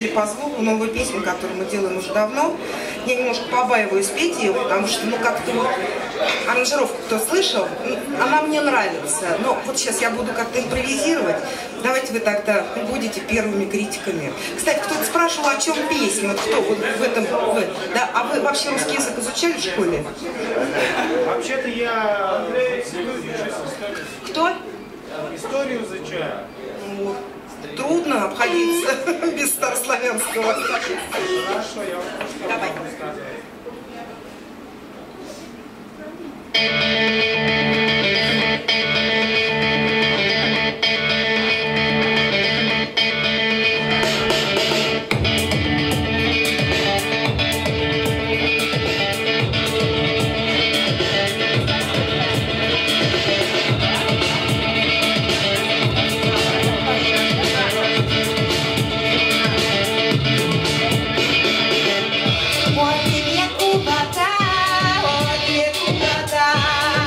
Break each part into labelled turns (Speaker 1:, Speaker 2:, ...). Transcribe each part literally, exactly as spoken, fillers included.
Speaker 1: По звуку новую песню, которую мы делаем уже давно. Я немножко побаиваюсь петь ее, потому что, ну, как-то вот аранжировку кто слышал, она мне нравится. Но вот сейчас я буду как-то импровизировать. Давайте вы тогда будете первыми критиками. Кстати, кто-то спрашивал, о чем песня. Вот кто вот в этом... Вы, да? А вы вообще русский язык изучали в школе?
Speaker 2: Вообще-то я...
Speaker 1: Кто?
Speaker 2: Историю изучаю.
Speaker 1: Вот. Трудно обходиться без старославянского.
Speaker 2: Хорошо, я вам
Speaker 1: Давай.
Speaker 2: рассказываю.
Speaker 1: Oye, mi cubata, oye, cubata.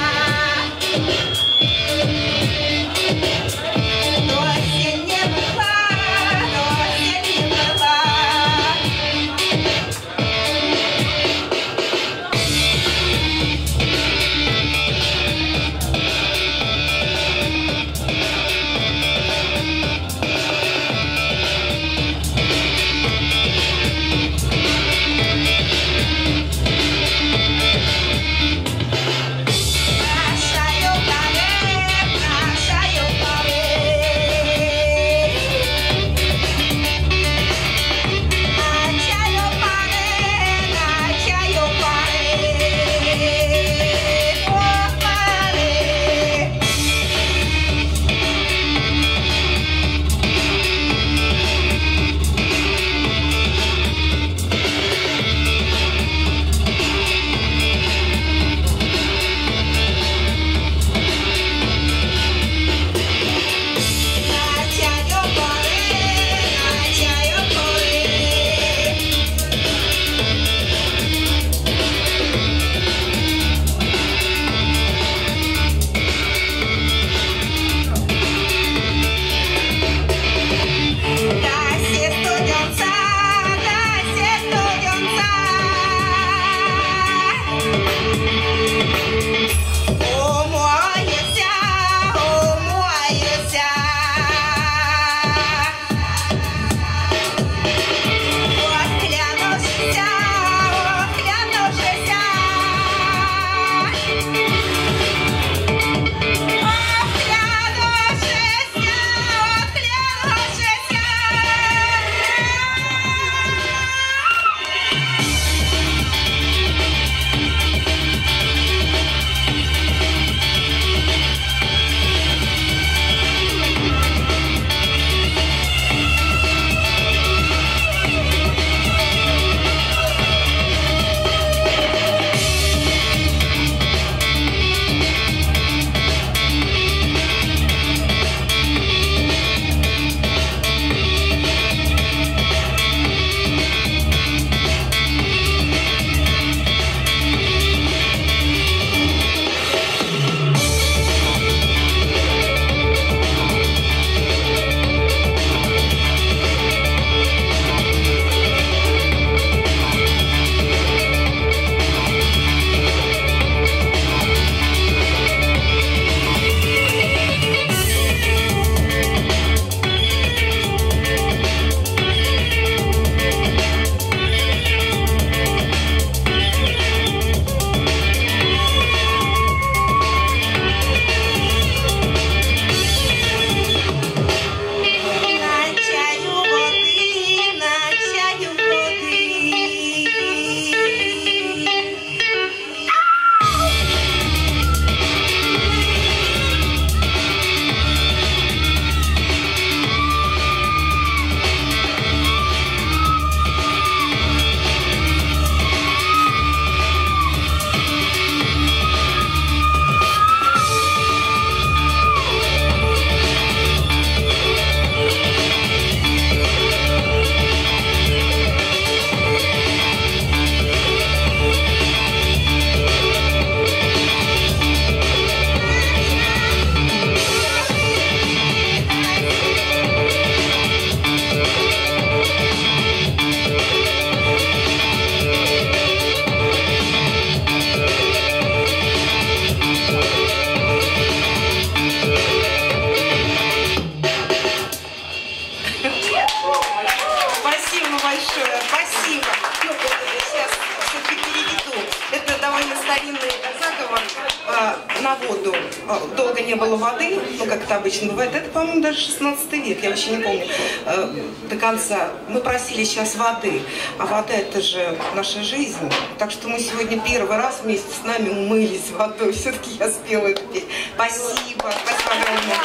Speaker 1: большое. Спасибо. Ну, сейчас все-таки переведу. Это довольно старинный заговор э, на воду. Долго не было воды, ну, как это обычно бывает. Это, по-моему, даже шестнадцатый век, я вообще не помню э, до конца. Мы просили сейчас воды, а вода — это же наша жизнь. Так что мы сегодня первый раз вместе с нами умылись водой. Все-таки я спела это петь. Спасибо. Спасибо огромное.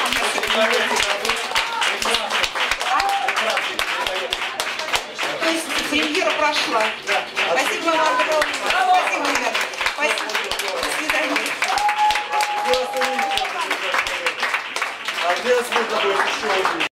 Speaker 1: То есть премьера прошла. Спасибо вам огромное. Спасибо, ребята. Спасибо. До свидания.
Speaker 3: А где с тобой еще один?